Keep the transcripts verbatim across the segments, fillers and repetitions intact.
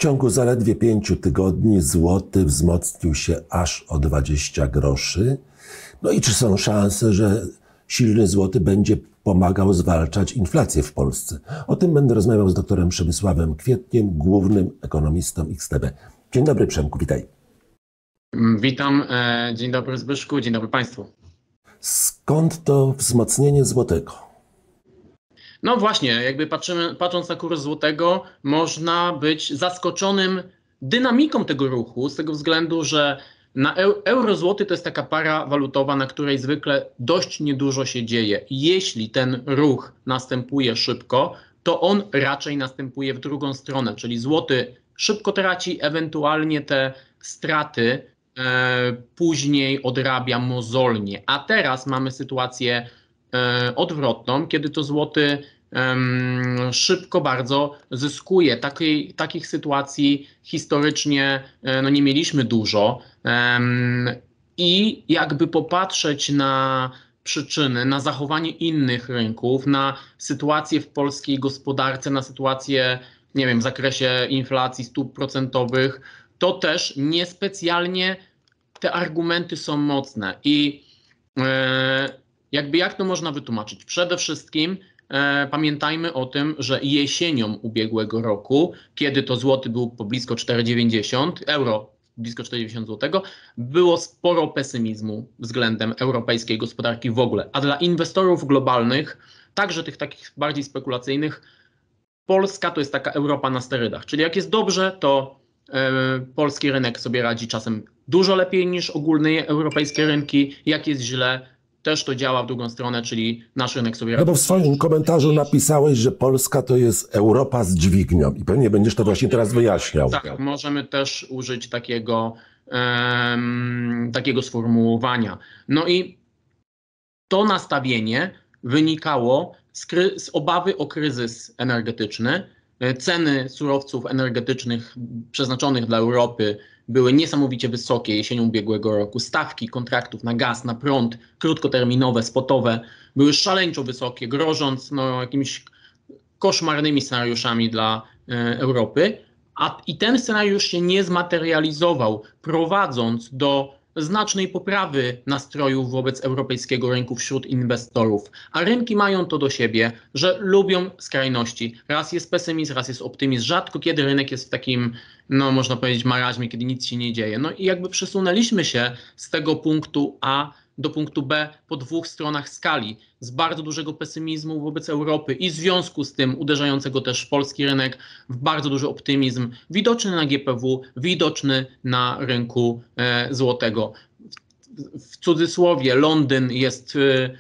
ciągu zaledwie pięciu tygodni złoty wzmocnił się aż o dwadzieścia groszy. No i czy są szanse, że silny złoty będzie pomagał zwalczać inflację w Polsce? O tym będę rozmawiał z doktorem Przemysławem Kwietniem, głównym ekonomistą X T B. Dzień dobry, Przemku, witaj. Witam, dzień dobry Zbyszku, dzień dobry Państwu. Skąd to wzmocnienie złotego? No właśnie, jakby patrzymy, patrząc na kurs złotego, można być zaskoczonym dynamiką tego ruchu, z tego względu, że na euro-złoty to jest taka para walutowa, na której zwykle dość niedużo się dzieje. Jeśli ten ruch następuje szybko, to on raczej następuje w drugą stronę, czyli złoty szybko traci, ewentualnie te straty e, później odrabia mozolnie. A teraz mamy sytuację e, odwrotną, kiedy to złoty e, szybko bardzo zyskuje. Takiej, takich sytuacji historycznie e, no nie mieliśmy dużo. E, I jakby popatrzeć na przyczyny, na zachowanie innych rynków, na sytuację w polskiej gospodarce, na sytuację, nie wiem, w zakresie inflacji, stóp procentowych, to też niespecjalnie te argumenty są mocne. I e, jakby jak to można wytłumaczyć? Przede wszystkim e, pamiętajmy o tym, że jesienią ubiegłego roku, kiedy to złoty był po blisko cztery dziewięćdziesiąt, euro blisko cztery dziewięćdziesiąt złotego, było sporo pesymizmu względem europejskiej gospodarki w ogóle. A dla inwestorów globalnych, także tych takich bardziej spekulacyjnych, Polska to jest taka Europa na sterydach. Czyli jak jest dobrze, to e, polski rynek sobie radzi czasem dużo lepiej niż ogólne europejskie rynki. Jak jest źle, też to działa w drugą stronę, czyli nasz rynek sobie radzi. No bo w swoim komentarzu napisałeś, że Polska to jest Europa z dźwignią i pewnie będziesz to właśnie teraz wyjaśniał. Tak, możemy też użyć takiego, um, takiego sformułowania. No i to nastawienie wynikało z, kry- z obawy o kryzys energetyczny. Ceny surowców energetycznych przeznaczonych dla Europy były niesamowicie wysokie jesienią ubiegłego roku. Stawki kontraktów na gaz, na prąd, krótkoterminowe, spotowe były szaleńczo wysokie, grożąc no, jakimiś koszmarnymi scenariuszami dla e, Europy. A, I ten scenariusz się nie zmaterializował, prowadząc do znacznej poprawy nastrojów wobec europejskiego rynku wśród inwestorów. A rynki mają to do siebie, że lubią skrajności. Raz jest pesymizm, raz jest optymizm. Rzadko kiedy rynek jest w takim, no można powiedzieć, marazmie, kiedy nic się nie dzieje. No i jakby przesunęliśmy się z tego punktu A do punktu B po dwóch stronach skali. Z bardzo dużego pesymizmu wobec Europy i w związku z tym uderzającego też w polski rynek w bardzo duży optymizm, widoczny na G P W, widoczny na rynku e, złotego. W, w cudzysłowie Londyn jest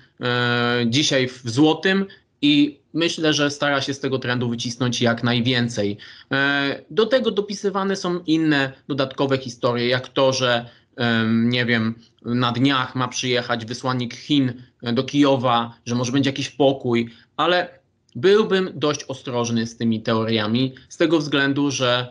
e, dzisiaj w złotym i myślę, że stara się z tego trendu wycisnąć jak najwięcej. E, do tego dopisywane są inne dodatkowe historie, jak to, że nie wiem, na dniach ma przyjechać wysłannik Chin do Kijowa, że może będzie jakiś pokój, ale byłbym dość ostrożny z tymi teoriami, z tego względu, że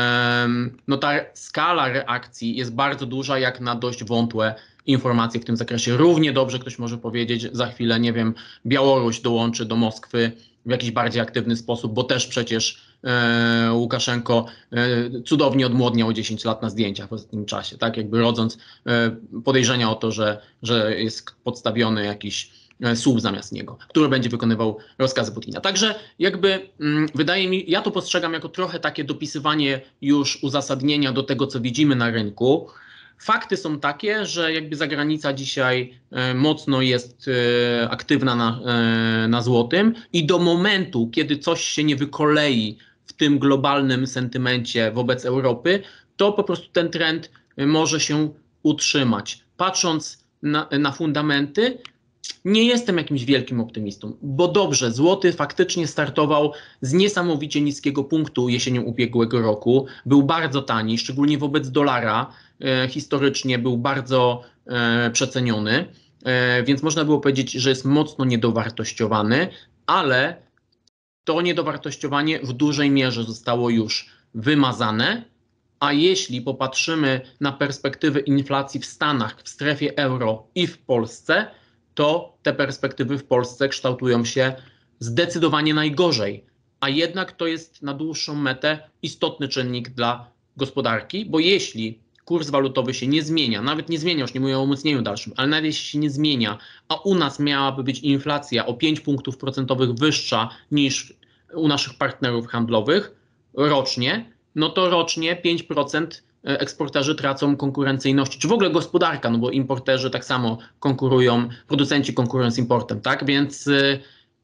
um, no ta skala reakcji jest bardzo duża jak na dość wątłe informacje w tym zakresie. Równie dobrze ktoś może powiedzieć, za chwilę, nie wiem, Białoruś dołączy do Moskwy w jakiś bardziej aktywny sposób, bo też przecież e, Łukaszenko e, cudownie odmłodniał dziesięć lat na zdjęciach w ostatnim czasie, tak jakby rodząc e, podejrzenia o to, że, że jest podstawiony jakiś e, słup zamiast niego, który będzie wykonywał rozkazy Putina. Także jakby mm, wydaje mi, ja to postrzegam jako trochę takie dopisywanie już uzasadnienia do tego, co widzimy na rynku. Fakty są takie, że jakby zagranica dzisiaj e, mocno jest e, aktywna na, e, na złotym i do momentu, kiedy coś się nie wykolei w tym globalnym sentymencie wobec Europy, to po prostu ten trend może się utrzymać. Patrząc na, na fundamenty, nie jestem jakimś wielkim optymistą, bo dobrze, złoty faktycznie startował z niesamowicie niskiego punktu jesienią ubiegłego roku. Był bardzo tani, szczególnie wobec dolara. E, historycznie był bardzo e, przeceniony, e, więc można było powiedzieć, że jest mocno niedowartościowany, ale to niedowartościowanie w dużej mierze zostało już wymazane. A jeśli popatrzymy na perspektywy inflacji w Stanach, w strefie euro i w Polsce, to te perspektywy w Polsce kształtują się zdecydowanie najgorzej. a jednak to jest na dłuższą metę istotny czynnik dla gospodarki, bo jeśli kurs walutowy się nie zmienia, nawet nie zmienia, już nie mówię o umocnieniu dalszym, ale nawet jeśli się nie zmienia, a u nas miałaby być inflacja o pięć punktów procentowych wyższa niż u naszych partnerów handlowych rocznie, no to rocznie pięć procent eksporterzy tracą konkurencyjności, czy w ogóle gospodarka, no bo importerzy tak samo konkurują, producenci konkurują z importem, tak? Więc y,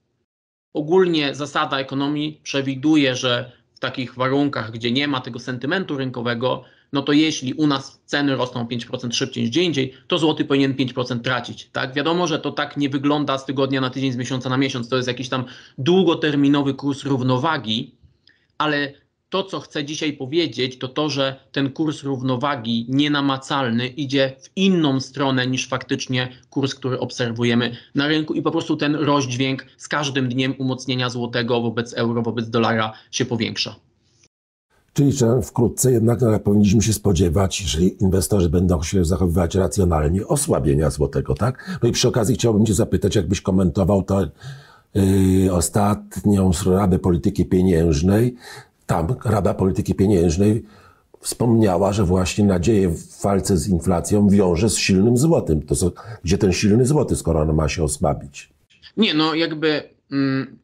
ogólnie zasada ekonomii przewiduje, że w takich warunkach, gdzie nie ma tego sentymentu rynkowego, no to jeśli u nas ceny rosną pięć procent szybciej niż gdzie indziej, to złoty powinien pięć procent tracić, tak? Wiadomo, że to tak nie wygląda z tygodnia na tydzień, z miesiąca na miesiąc, to jest jakiś tam długoterminowy kurs równowagi, ale to, co chcę dzisiaj powiedzieć, to to, że ten kurs równowagi nienamacalny idzie w inną stronę niż faktycznie kurs, który obserwujemy na rynku i po prostu ten rozdźwięk z każdym dniem umocnienia złotego wobec euro, wobec dolara się powiększa. Czyli że wkrótce jednak no, powinniśmy się spodziewać, jeżeli inwestorzy będą się zachowywać racjonalnie, osłabienia złotego, tak? No i przy okazji chciałbym Cię zapytać, jakbyś komentował to yy, ostatnią Radę Polityki Pieniężnej. Tam Rada Polityki Pieniężnej wspomniała, że właśnie nadzieję w walce z inflacją wiąże z silnym złotym. To co, gdzie ten silny złoty, skoro on ma się osłabić? Nie, no jakby mm,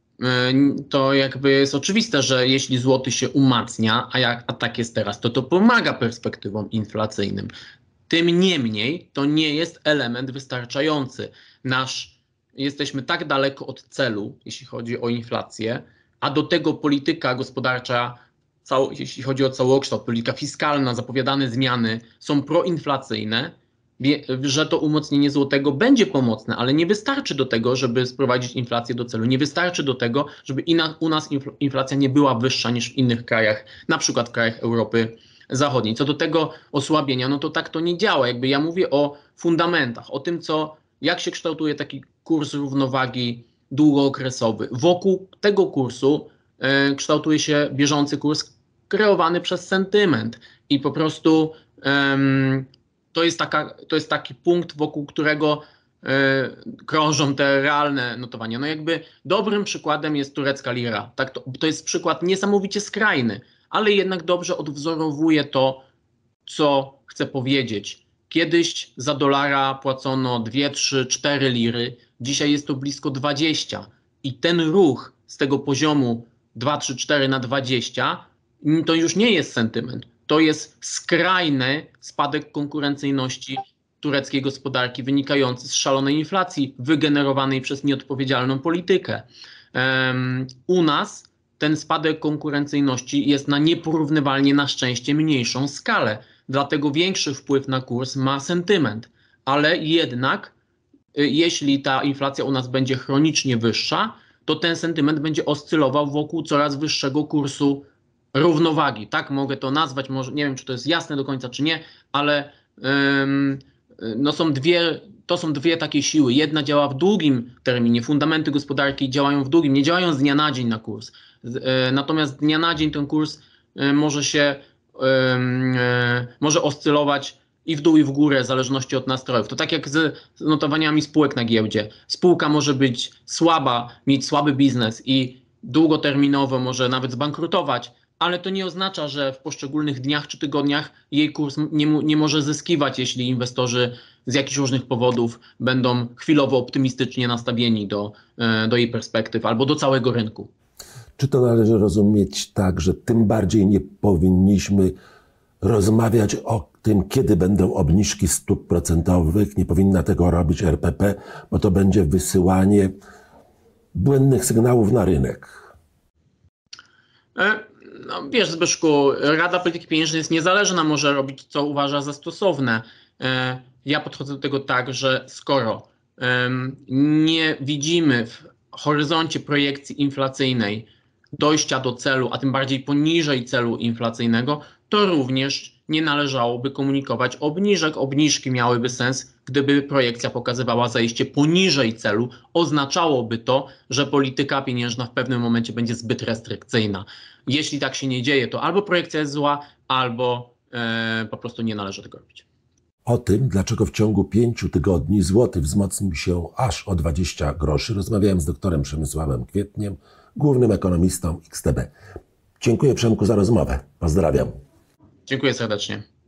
y, to jakby jest oczywiste, że jeśli złoty się umacnia, a, jak, a tak jest teraz, to to pomaga perspektywom inflacyjnym. Tym niemniej to nie jest element wystarczający. Nasz, jesteśmy tak daleko od celu, jeśli chodzi o inflację, a do tego polityka gospodarcza, cał, jeśli chodzi o całokształt, polityka fiskalna, zapowiadane zmiany są proinflacyjne, że to umocnienie złotego będzie pomocne, ale nie wystarczy do tego, żeby sprowadzić inflację do celu. Nie wystarczy do tego, żeby u nas inflacja nie była wyższa niż w innych krajach, na przykład w krajach Europy Zachodniej. Co do tego osłabienia, no to tak to nie działa. Jakby ja mówię o fundamentach, o tym, co, jak się kształtuje taki kurs równowagi długookresowy. Wokół tego kursu y, kształtuje się bieżący kurs kreowany przez sentyment i po prostu y, to, jest taka, to jest taki punkt, wokół którego y, krążą te realne notowania. No jakby dobrym przykładem jest turecka lira. Tak, to, to jest przykład niesamowicie skrajny, ale jednak dobrze odwzorowuje to, co chcę powiedzieć. Kiedyś za dolara płacono dwie, trzy, cztery liry, dzisiaj jest to blisko dwadzieścia. I ten ruch z tego poziomu dwa, trzy, cztery na dwadzieścia to już nie jest sentyment. To jest skrajny spadek konkurencyjności tureckiej gospodarki wynikający z szalonej inflacji wygenerowanej przez nieodpowiedzialną politykę. Um, u nas ten spadek konkurencyjności jest na nieporównywalnie na szczęście mniejszą skalę. Dlatego większy wpływ na kurs ma sentyment. Ale jednak jeśli ta inflacja u nas będzie chronicznie wyższa, to ten sentyment będzie oscylował wokół coraz wyższego kursu równowagi. Tak mogę to nazwać, może nie wiem, czy to jest jasne do końca, czy nie, ale ym, no są dwie, to są dwie takie siły. Jedna działa w długim terminie, fundamenty gospodarki działają w długim, nie działają z dnia na dzień na kurs. Yy, natomiast z dnia na dzień ten kurs yy, może się yy, yy, może oscylować i w dół, i w górę, w zależności od nastrojów. To tak jak z notowaniami spółek na giełdzie. Spółka może być słaba, mieć słaby biznes i długoterminowo może nawet zbankrutować, ale to nie oznacza, że w poszczególnych dniach czy tygodniach jej kurs nie, nie może zyskiwać, jeśli inwestorzy z jakichś różnych powodów będą chwilowo optymistycznie nastawieni do, do jej perspektyw albo do całego rynku. Czy to należy rozumieć tak, że tym bardziej nie powinniśmy rozmawiać o tym, kiedy będą obniżki stóp procentowych, nie powinna tego robić R P P, bo to będzie wysyłanie błędnych sygnałów na rynek? No, wiesz, Zbyszku, Rada Polityki Pieniężnej jest niezależna, może robić, co uważa za stosowne. Ja podchodzę do tego tak, że skoro nie widzimy w horyzoncie projekcji inflacyjnej dojścia do celu, a tym bardziej poniżej celu inflacyjnego, to również nie należałoby komunikować obniżek. Obniżki miałyby sens, gdyby projekcja pokazywała zajście poniżej celu. Oznaczałoby to, że polityka pieniężna w pewnym momencie będzie zbyt restrykcyjna. Jeśli tak się nie dzieje, to albo projekcja jest zła, albo e, po prostu nie należy tego robić. O tym, dlaczego w ciągu pięciu tygodni złoty wzmocnił się aż o dwadzieścia groszy, rozmawiałem z doktorem Przemysławem Kwietniem, głównym ekonomistą X T B. Dziękuję, Przemku, za rozmowę. Pozdrawiam. Dziękuję serdecznie.